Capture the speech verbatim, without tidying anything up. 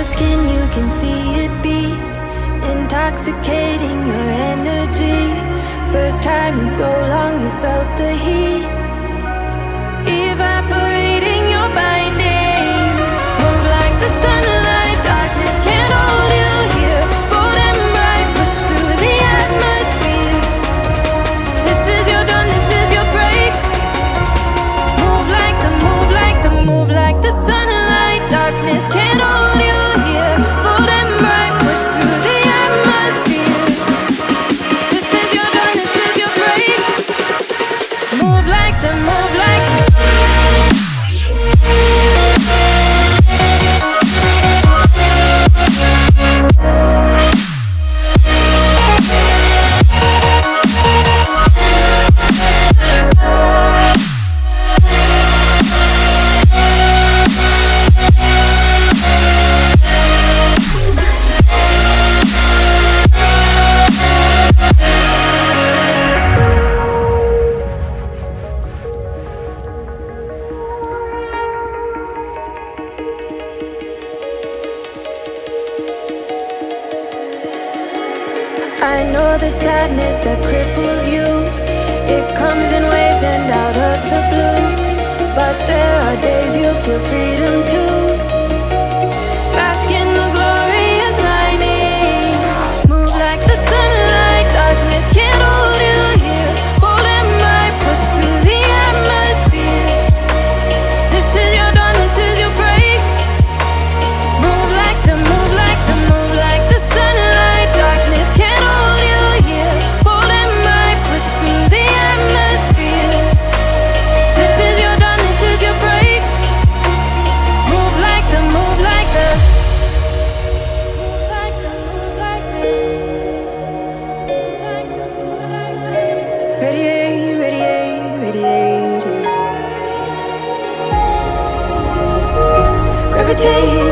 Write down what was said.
your skin, you can see it beat, intoxicating your energy. First time in so long you felt the heat, evaporating your bindings. Move like the sunlight, darkness can't hold you here. Bold and bright, push through the atmosphere. This is your dawn, this is your break. Move like the, move like the, move like the sunlight, darkness can't hold you here. Bold and bright, push through the atmosphere. This is your dawn, this is your break. Move like the, move like the. I know the sadness that cripples you, it comes in waves and out of the blue. But there are days you feel freedom too. Bask in the glorious lightning. Move like the sunlight, darkness can't hold you here. Bold and bright, push through the atmosphere. This is your dawn, this is your break. Move like the, move like the, move like the sunlight, darkness can't hold you here. Bold and bright, push through the atmosphere. This is your dawn, this is your break. Move like the, move like the, move like the, move like the, move like the, move like the. Radiate, radiate, radiate. Gravitate.